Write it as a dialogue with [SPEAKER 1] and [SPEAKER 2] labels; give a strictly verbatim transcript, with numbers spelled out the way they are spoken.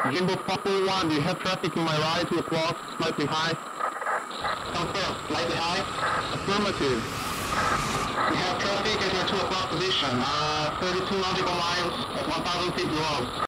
[SPEAKER 1] Jimbo Purple one, do you have traffic in my right, two o'clock, slightly high?
[SPEAKER 2] Confirm, slightly high.
[SPEAKER 1] Affirmative.
[SPEAKER 2] We have traffic at your two o'clock position, uh, thirty-two nautical miles at one thousand feet below.